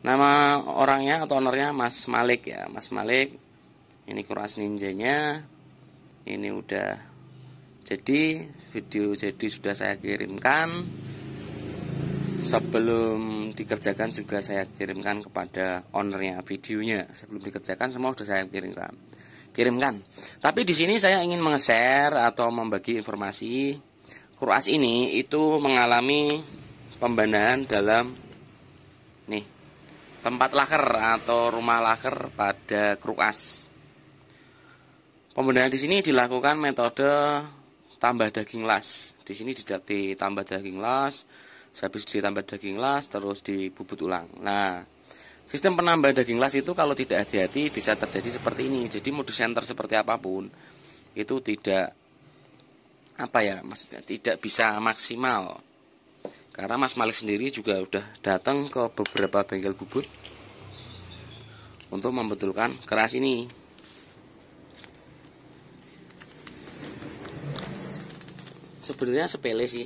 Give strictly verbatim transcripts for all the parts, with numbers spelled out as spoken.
Nama orangnya atau ownernya Mas Malik ya, Mas Malik. Ini Kuras Ninjanya. Ini udah jadi, video jadi sudah saya kirimkan. Sebelum dikerjakan juga saya kirimkan kepada ownernya videonya. Sebelum dikerjakan semua sudah saya kirimkan. Kirimkan. Tapi di sini saya ingin meng-share atau membagi informasi. Kuras ini itu mengalami pembenahan dalam nih tempat laker atau rumah laker pada Kuras. Pembenahan di sini dilakukan metode tambah daging las. Di sini ditambah daging las, habis ditambah daging las terus dibubut ulang. Nah, sistem penambahan daging las itu kalau tidak hati-hati bisa terjadi seperti ini. Jadi modus center seperti apapun itu tidak apa ya, maksudnya tidak bisa maksimal. Karena Mas Malik sendiri juga udah datang ke beberapa bengkel bubut untuk membetulkan keras ini. Sebenarnya sepele sih.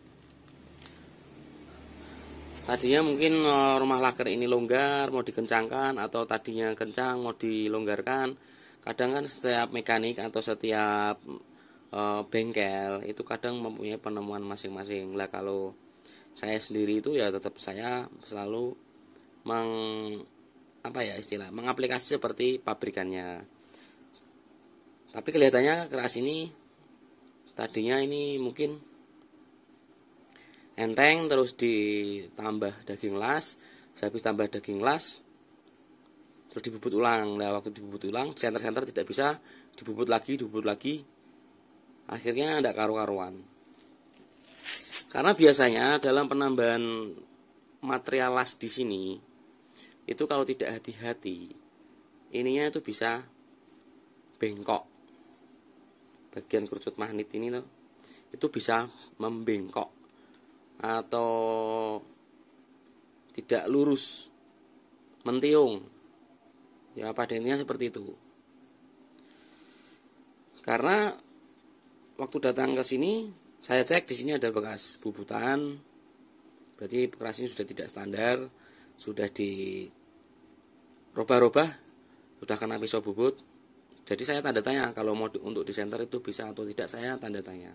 Tadinya mungkin rumah laker ini longgar, mau dikencangkan, atau tadinya kencang mau dilonggarkan. Kadang kan setiap mekanik atau setiap e, bengkel itu kadang mempunyai penemuan masing-masing. Lah kalau saya sendiri itu ya tetap saya selalu meng apa ya istilah mengaplikasi seperti pabrikannya. Tapi kelihatannya keras ini tadinya ini mungkin enteng, terus ditambah daging las, habis tambah daging las terus dibubut ulang. Nah, waktu dibubut ulang senter-senter tidak bisa dibubut lagi, dibubut lagi. Akhirnya tidak karu-karuan. Karena biasanya dalam penambahan material las di sini itu kalau tidak hati-hati ininya itu bisa bengkok. Bagian kerucut magnet ini tuh itu bisa membengkok atau tidak lurus, mentiung. Ya pada intinya seperti itu. Karena waktu datang ke sini saya cek di sini ada bekas bubutan, berarti keras ini sudah tidak standar, sudah dirobah-robah, sudah kena pisau bubut. Jadi saya tanda tanya kalau mau di, untuk di center itu bisa atau tidak, saya tanda tanya.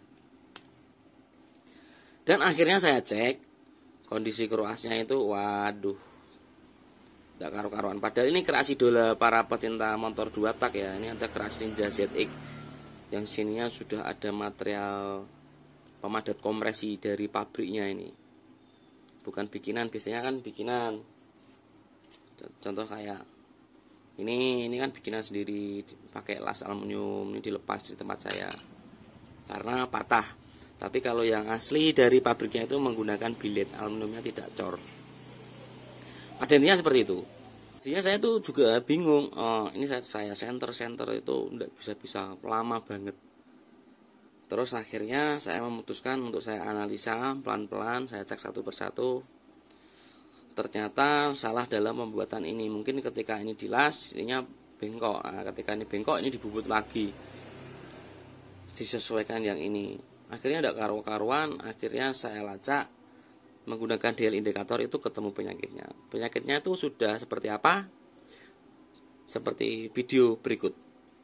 Dan akhirnya saya cek kondisi kerasnya itu, waduh, tidak karu-karuan. Padahal ini keras idola para pecinta motor dua tak ya. Ini ada keras Ninja Z X yang sininya sudah ada material pemadat kompresi dari pabriknya ini, bukan bikinan. Biasanya kan bikinan, contoh kayak ini ini kan bikinan sendiri pakai las aluminium, ini dilepas di tempat saya karena patah. Tapi kalau yang asli dari pabriknya itu menggunakan bilet, aluminiumnya tidak cor. Ada intinya seperti itu. Jadinya saya tuh juga bingung, oh, ini saya, saya center center itu tidak bisa bisa lama banget. Terus akhirnya saya memutuskan untuk saya analisa pelan-pelan, saya cek satu persatu. Ternyata salah dalam pembuatan ini. Mungkin ketika ini dilas, ininya bengkok. Nah, ketika ini bengkok, ini dibubut lagi. Disesuaikan yang ini. Akhirnya tidak karu-karuan, akhirnya saya lacak. Menggunakan D L indikator itu ketemu penyakitnya. Penyakitnya itu sudah seperti apa? Seperti video berikut.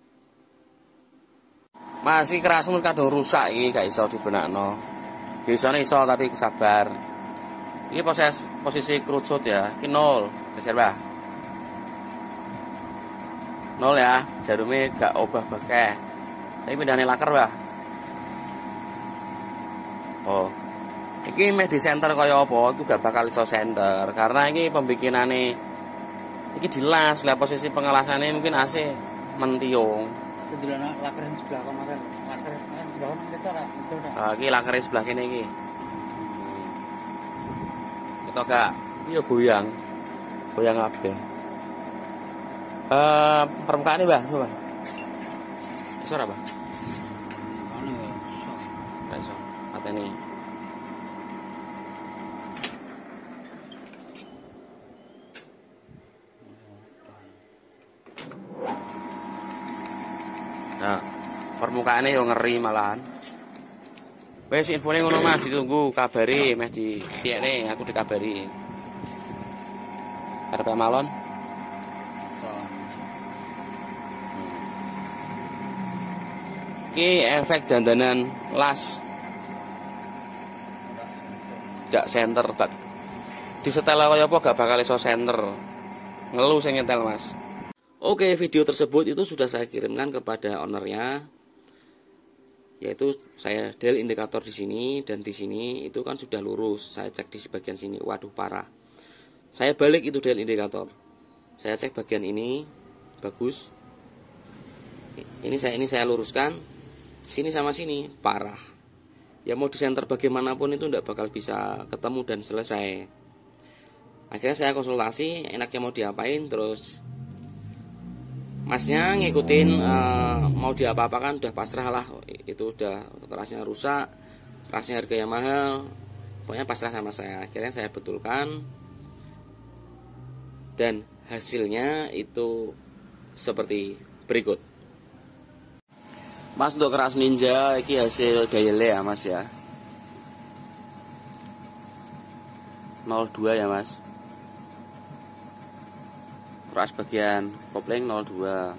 Masih keras mun kadung rusak iki gak iso dibenakno. Biasane iso tapi sabar. Iki proses posisi kerucut ya, iki nol. Geser, Mbah. Nol ya, jarume gak obah bakeh. Saiki pindahane laker, Mbah. Oh. Iki meh di center kaya apa, iku gak bakal iso center karena iki pembikinane iki dilas. Lah posisi pengelasane mungkin A C mentiung. Kedelana laker sebelah kemarin, laker kan sebelah kanan kita lah, itu dah. Ah, iki laker sebelah kene iki. Itu gak iya goyang. Goyang kabeh. Eh, permukaane, Mbah, coba. Iso ora, Mbah? Anu ya. Ora iso. Atene. Nah, permukaannya yo ngeri malahan. Wes infone ngono Mas, ditunggu kabari meh di piye aku dikabari. R P M Alon. Oh. Iki efek dandanan las. Gak senter bak. Disetel kaya apa gak bakal iso senter. Ngelu sing nyetel, Mas. Oke, video tersebut itu sudah saya kirimkan kepada ownernya. Yaitu saya del indikator di sini dan di sini itu kan sudah lurus. Saya cek di bagian sini, waduh parah. Saya balik itu del indikator. Saya cek bagian ini bagus. Ini saya ini saya luruskan. Sini sama sini parah. Ya mau disenter bagaimanapun itu tidak bakal bisa ketemu dan selesai. Akhirnya saya konsultasi enaknya mau diapain, terus masnya ngikutin uh, mau diapa-apakan udah pasrah lah, itu udah kerasnya rusak, kerasnya harganya mahal, pokoknya pasrah sama saya. Akhirnya saya betulkan dan hasilnya itu seperti berikut. Mas, untuk keras Ninja ini hasil diale ya Mas ya, nol dua ya Mas. Keras bagian kopling nol dua.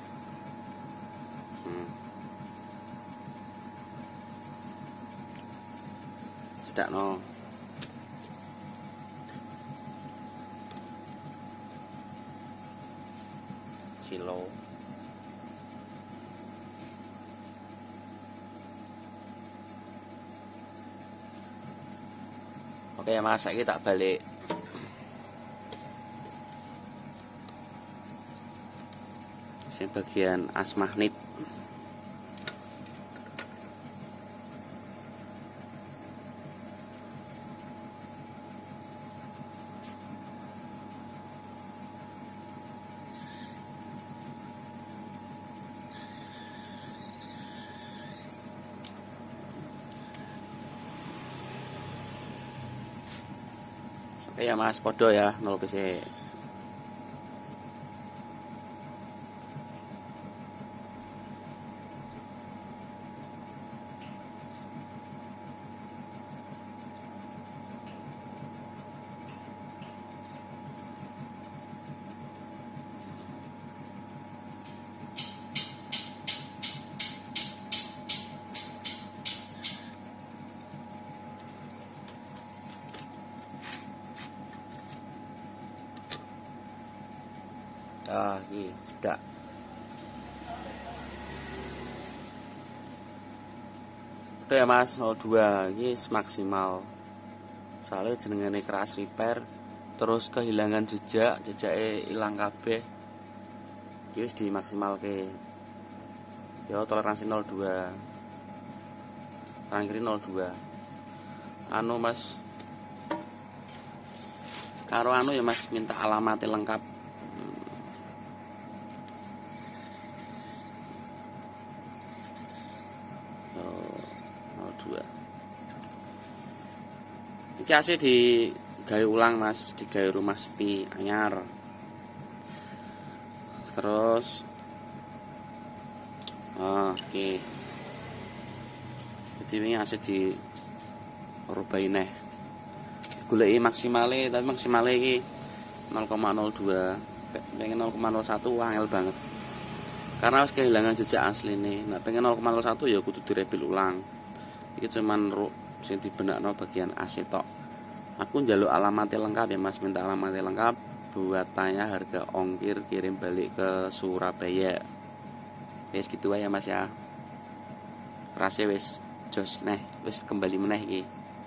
hmm. Cedak no. Silo. Oke Mas, saya tak balik. Ini bagian as magnet. Oke ya Mas, podo ya nol P C. Ah, ini sudah. Udah ya Mas, nol dua ini maksimal. Soalnya jenengane keras repair, terus kehilangan jejak, jejaknya hilang kabeh. Iki wis dimaksimalke. Ya toleransi nol dua. Kanan kiri nol dua. Anu Mas, karo anu ya Mas, minta alamatnya lengkap. Iki asih digawe ulang Mas, digawe rumah sepi anyar. Terus oh, oke. Okay. Jadi ini asih di rubahi neh. Digoleki maksimale, tapi maksimale iki nol koma nol dua. Pengen nol koma nol satu angel banget. Karena harus kehilangan jejak asli nih. Nah, pengen nol koma nol satu ya kudu direbil ulang. Iki cuman sing dibenakno bagian A C tok. Aku njaluk alamatnya lengkap ya Mas, minta alamatnya lengkap buat tanya harga ongkir kirim balik ke Surabaya. Wis gitu aja Mas ya. Rase wis jos neh, wis kembali meneh iki.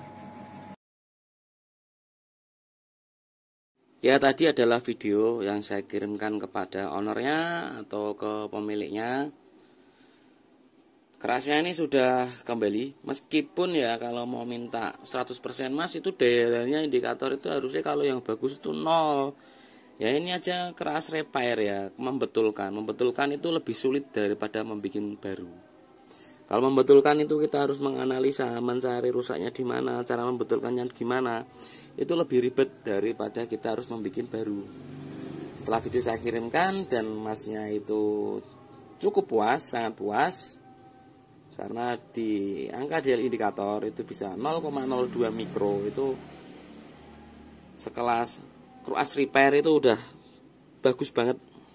Ya, tadi adalah video yang saya kirimkan kepada ownernya atau ke pemiliknya. Kerasnya ini sudah kembali, meskipun ya kalau mau minta seratus persen Mas, itu dialnya indikator itu harusnya kalau yang bagus itu nol. Ya ini aja keras repair ya, membetulkan. Membetulkan itu lebih sulit daripada membuat baru. Kalau membetulkan itu kita harus menganalisa, mencari rusaknya di mana, cara membetulkannya gimana. Itu lebih ribet daripada kita harus membuat baru. Setelah video saya kirimkan dan Masnya itu cukup puas, sangat puas. Karena di angka dial indikator itu bisa nol koma nol dua mikro, itu sekelas Kruas repair itu udah bagus banget.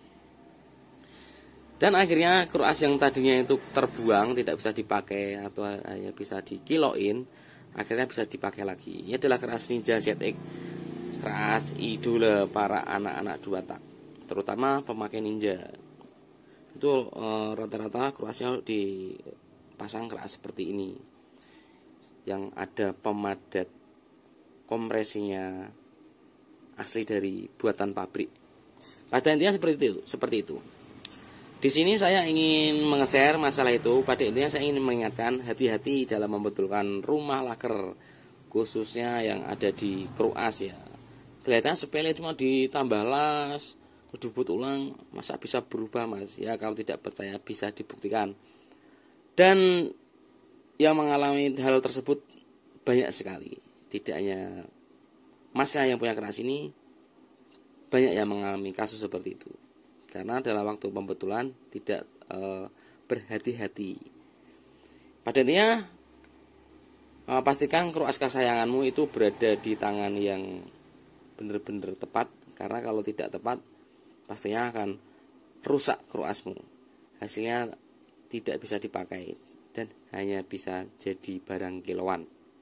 Dan akhirnya Kruas yang tadinya itu terbuang, tidak bisa dipakai atau hanya bisa dikiloin, akhirnya bisa dipakai lagi. Ini adalah Kruas Ninja Z X, Kruas idola para anak-anak dua tak, terutama pemakai Ninja. Itu rata-rata Kruasnya dipasang keras seperti ini, yang ada pemadat kompresinya asli dari buatan pabrik. Pada intinya seperti itu, seperti itu. Di sini saya ingin meng-share masalah itu. Pada intinya saya ingin mengingatkan hati-hati dalam membetulkan rumah laker, khususnya yang ada di Kruas ya. Kelihatan sepele, cuma ditambah las, dibut ulang, masa bisa berubah mas? Ya kalau tidak percaya bisa dibuktikan. Dan yang mengalami hal tersebut banyak sekali. Tidak hanya masnya yang punya Kruas ini, banyak yang mengalami kasus seperti itu. Karena dalam waktu pembetulan tidak e, berhati-hati. Pada intinya e, pastikan Kruas kesayanganmu itu berada di tangan yang benar-benar tepat. Karena kalau tidak tepat, pastinya akan rusak Kruasmu. Hasilnya tidak bisa dipakai dan hanya bisa jadi barang kiloan.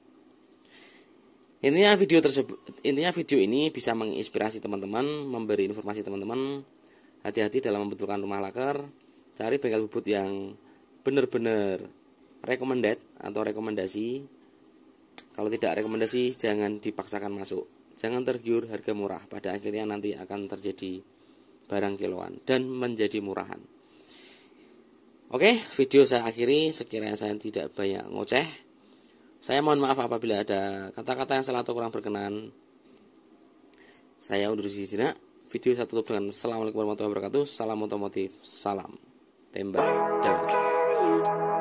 Intinya video tersebut, intinya video ini bisa menginspirasi teman-teman, memberi informasi teman-teman. Hati-hati dalam membetulkan rumah laker. Cari bengkel bubut yang benar-benar recommended atau rekomendasi. Kalau tidak rekomendasi, jangan dipaksakan masuk. Jangan tergiur harga murah. Pada akhirnya nanti akan terjadi barang kiloan dan menjadi murahan. Oke, video saya akhiri. Sekiranya saya tidak banyak ngoceh, saya mohon maaf apabila ada kata-kata yang salah atau kurang berkenan. Saya undur diri di sini. Video saya tutup dengan Assalamualaikum warahmatullahi wabarakatuh. Salam otomotif, salam tembak jalan.